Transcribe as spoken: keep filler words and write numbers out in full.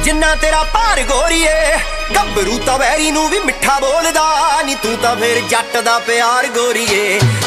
जिन्ना तेरा भार गोरीए गभरू तां वैरी नूं भी मिठा बोलदा नी तू तां फिर जट दा प्यार गोरीए।